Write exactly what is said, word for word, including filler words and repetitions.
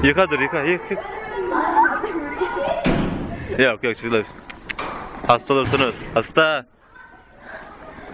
Yıka dur yıka yık yık. Yok yok çocuklar. Hasta olursunuz. Hasta.